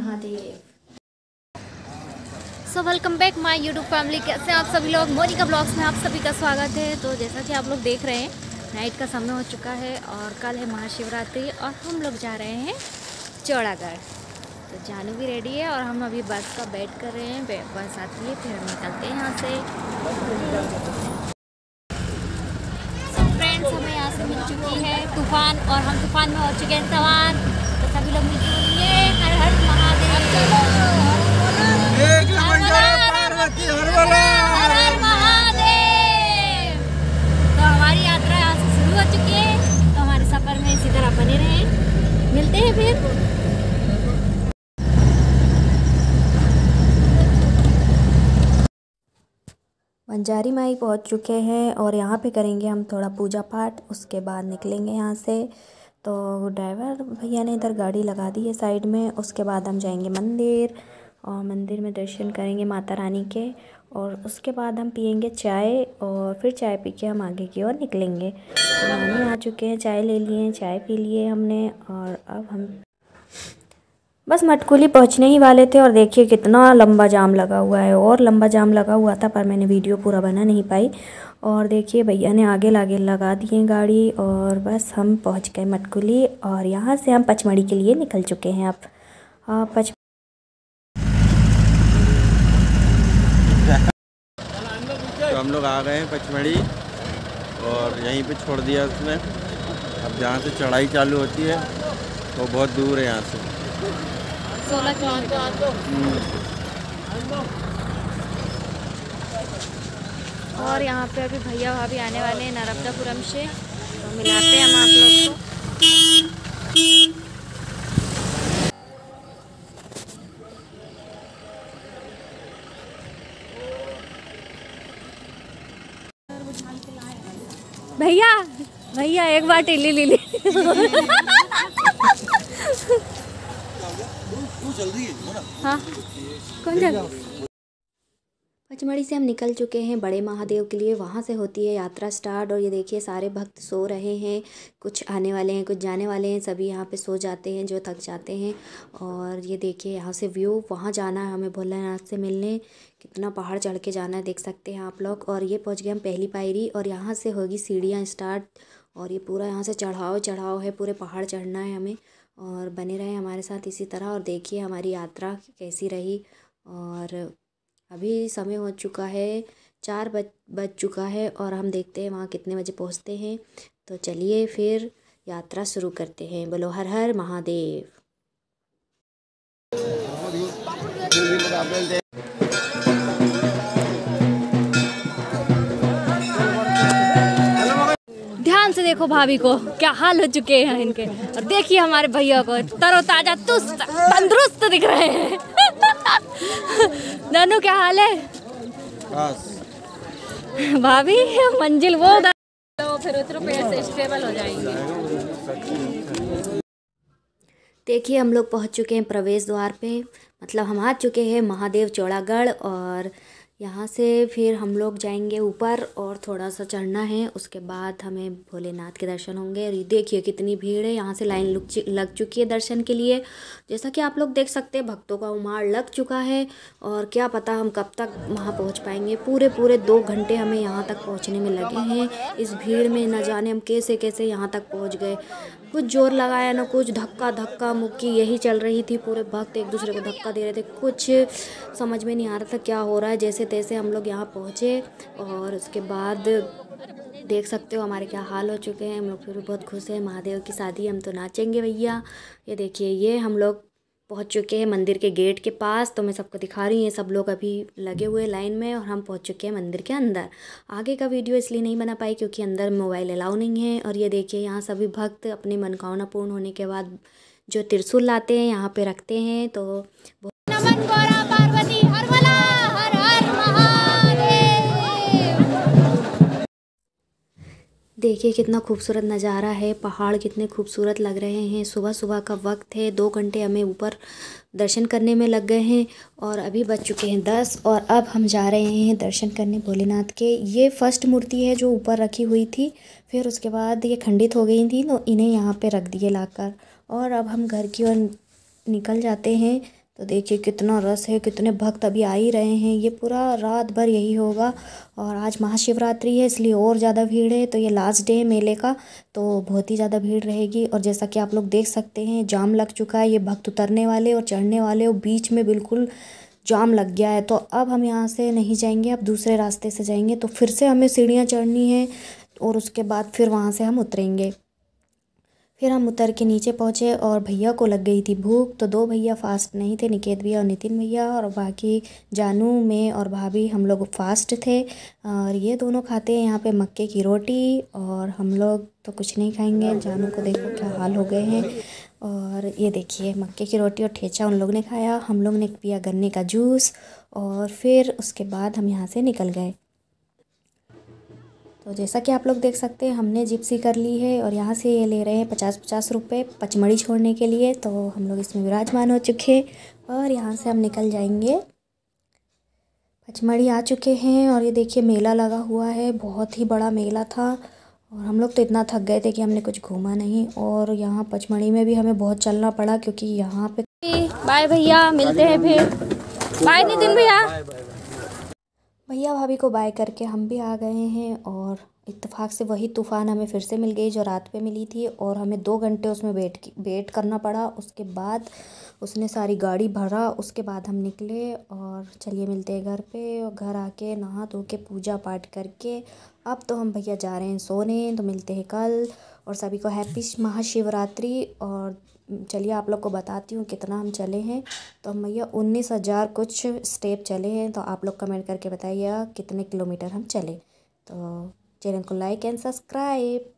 Mahadev. So welcome back my YouTube family. कैसे आप सभी लोग? मोनिका ब्लॉग्स में आप सभी का स्वागत है। तो जैसा कि आप लोग देख रहे हैं, नाइट का समय हो चुका है और कल है महाशिवरात्रि और हम लोग जा रहे हैं चौड़ागढ़। तो जानू भी रेडी है और हम अभी बस का वेट कर रहे हैं। बस आती है फिर हम निकलते हैं यहाँ से। फ्रेंड्स, हमें यहाँ से मिल चुकी है तूफान और हम तूफान में हो चुके हैं सवार। तो सभी लोग मिल चुके हैं। हर हर महादेव, हर हर महादेव। तो हमारी यात्रा यहाँ से शुरू हो चुकी है। तो हमारे सफ़र में इसी तरह बने रहें। मिलते हैं फिर। बंजारी माई पहुँच चुके हैं और यहाँ पे करेंगे हम थोड़ा पूजा पाठ, उसके बाद निकलेंगे यहाँ से। तो ड्राइवर भैया ने इधर गाड़ी लगा दी है साइड में। उसके बाद हम जाएंगे मंदिर और मंदिर में दर्शन करेंगे माता रानी के और उसके बाद हम पियेंगे चाय और फिर चाय पी के हम आगे की ओर निकलेंगे। तो नानी आ चुके हैं, चाय ले लिए, चाय पी लिए हमने और अब हम बस मटकुली पहुंचने ही वाले थे। और देखिए कितना लंबा जाम लगा हुआ है और लंबा जाम लगा हुआ था, पर मैंने वीडियो पूरा बना नहीं पाई। और देखिए भैया ने आगे लगा दिए गाड़ी और बस हम पहुंच गए मटकुली और यहाँ से हम पचमढ़ी के लिए निकल चुके हैं। अब तो हम लोग आ गए हैं पचमढ़ी और यहीं पे छोड़ दिया उसने। अब जहाँ से चढ़ाई चालू होती है वो बहुत दूर है यहाँ से, 16 किलोमीटर। और यहाँ पे अभी भैया भाभी आने वाले हैं नर्मदापुरम से। तो मिलाते हैं हम आप लोग को। भैया भैया एक बार टिल्ली ले ली। हाँ, कौन जा? पचमढ़ी से हम निकल चुके हैं बड़े महादेव के लिए। वहाँ से होती है यात्रा स्टार्ट। और ये देखिए सारे भक्त सो रहे हैं, कुछ आने वाले हैं, कुछ जाने वाले हैं। सभी यहाँ पे सो जाते हैं जो थक जाते हैं। और ये देखिए यहाँ से व्यू, वहाँ जाना है हमें भोलेनाथ से मिलने। कितना पहाड़ चढ़ के जाना है देख सकते हैं आप लोग। और ये पहुँच गए हम पहली पायरी और यहाँ से होगी सीढ़ियाँ स्टार्ट। और ये पूरा यहाँ से चढ़ाव है, पूरे पहाड़ चढ़ना है हमें। और बने रहे हमारे साथ इसी तरह। और देखिए हमारी यात्रा कैसी रही। और अभी समय हो चुका है 4 बज चुका है और हम देखते हैं वहाँ कितने बजे पहुँचते हैं। तो चलिए फिर यात्रा शुरू करते हैं। बोलो हर हर महादेव। ध्यान से देखो भाभी को, क्या हाल हो चुके हैं इनके। और देखिए हमारे भैया को, तरोताजा तंदुरुस्त दिख रहे हैं। नानू क्या हाल है? भाभी मंजिल वो तो फिर उतरो पैर से स्टेबल हो जाएंगे। देखिए हम लोग पहुंच चुके हैं प्रवेश द्वार पे, मतलब हम आ चुके हैं महादेव चौड़ागढ़। और यहाँ से फिर हम लोग जाएंगे ऊपर और थोड़ा सा चढ़ना है, उसके बाद हमें भोलेनाथ के दर्शन होंगे। और ये देखिए कितनी भीड़ है, यहाँ से लाइन लग चुकी है दर्शन के लिए। जैसा कि आप लोग देख सकते हैं भक्तों का उमाड़ लग चुका है। और क्या पता हम कब तक वहाँ पहुँच पाएंगे। पूरे 2 घंटे हमें यहाँ तक पहुँचने में लगे हैं। इस भीड़ में न जाने हम कैसे यहाँ तक पहुँच गए। कुछ जोर लगाया ना कुछ, धक्का मुक्की यही चल रही थी। पूरे भक्त एक दूसरे को धक्का दे रहे थे, कुछ समझ में नहीं आ रहा था क्या हो रहा है। जैसे तैसे हम लोग यहाँ पहुँचे और उसके बाद देख सकते हो हमारे क्या हाल हो चुके हैं। हम लोग फिर भी बहुत खुश हैं। महादेव की शादी, हम तो नाचेंगे भैया। ये देखिए ये हम लोग पहुँच चुके हैं मंदिर के गेट के पास। तो मैं सबको दिखा रही हूँ, सब लोग अभी लगे हुए लाइन में और हम पहुँच चुके हैं मंदिर के अंदर। आगे का वीडियो इसलिए नहीं बना पाई क्योंकि अंदर मोबाइल अलाउ नहीं है। और ये देखिए यहाँ सभी भक्त अपनी मनोकामना पूर्ण होने के बाद जो त्रिशूल लाते हैं यहाँ पे रखते हैं। तो देखिए कितना खूबसूरत नज़ारा है, पहाड़ कितने खूबसूरत लग रहे हैं। सुबह का वक्त है, 2 घंटे हमें ऊपर दर्शन करने में लग गए हैं और अभी बज चुके हैं 10 और अब हम जा रहे हैं दर्शन करने भोलेनाथ के। ये फर्स्ट मूर्ति है जो ऊपर रखी हुई थी, फिर उसके बाद ये खंडित हो गई थी तो इन्हें यहाँ पे रख दिए लाकर। और अब हम घर की ओर निकल जाते हैं। तो देखिए कितना रस है, कितने भक्त अभी आ ही रहे हैं। ये पूरा रात भर यही होगा। और आज महाशिवरात्रि है इसलिए और ज़्यादा भीड़ है। तो ये लास्ट डे है मेले का, तो बहुत ही ज़्यादा भीड़ रहेगी। और जैसा कि आप लोग देख सकते हैं जाम लग चुका है। ये भक्त उतरने वाले और चढ़ने वाले और बीच में बिल्कुल जाम लग गया है। तो अब हम यहाँ से नहीं जाएंगे, अब दूसरे रास्ते से जाएंगे। तो फिर से हमें सीढ़ियाँ चढ़नी है और उसके बाद फिर वहाँ से हम उतरेंगे। फिर हम उतर के नीचे पहुँचे और भैया को लग गई थी भूख। तो 2 भैया फास्ट नहीं थे, निकेत भैया और नितिन भैया, और बाकी जानू, मैं और भाभी हम लोग फास्ट थे। और ये दोनों खाते हैं यहाँ पे मक्के की रोटी, और हम लोग तो कुछ नहीं खाएंगे। जानू को देखो क्या हाल हो गए हैं। और ये देखिए मक्के की रोटी और ठेचा उन लोग ने खाया, हम लोग ने पिया गन्ने का जूस। और फिर उसके बाद हम यहाँ से निकल गए। तो जैसा कि आप लोग देख सकते हैं हमने जिप्सी कर ली है और यहाँ से ये ले रहे हैं 50-50 रुपये पचमढ़ी छोड़ने के लिए। तो हम लोग इसमें विराजमान हो चुके हैं और यहाँ से हम निकल जाएंगे। पचमढ़ी आ चुके हैं और ये देखिए मेला लगा हुआ है, बहुत ही बड़ा मेला था। और हम लोग तो इतना थक गए थे कि हमने कुछ घूमा नहीं। और यहाँ पचमढ़ी में भी हमें बहुत चलना पड़ा क्योंकि यहाँ पे। बाय भैया, मिलते हैं फिर। बाय नितिन भैया। भैया भाभी को बाय करके हम भी आ गए हैं। और इत्तेफाक से वही तूफ़ान हमें फिर से मिल गई जो रात पे मिली थी, और हमें 2 घंटे उसमें वेट करना पड़ा। उसके बाद उसने सारी गाड़ी भरा, उसके बाद हम निकले। और चलिए मिलते हैं घर पे। और घर आके नहा धो के पूजा पाठ करके अब तो हम भैया जा रहे हैं सोने। तो मिलते हैं कल, और सभी को हैप्पी महाशिवरात्रि। और चलिए आप लोग को बताती हूँ कितना हम चले हैं। तो हम भैया 19,000 कुछ स्टेप चले हैं। तो आप लोग कमेंट करके बताइएगा कितने किलोमीटर हम चले। तो चैनल को लाइक एंड सब्सक्राइब।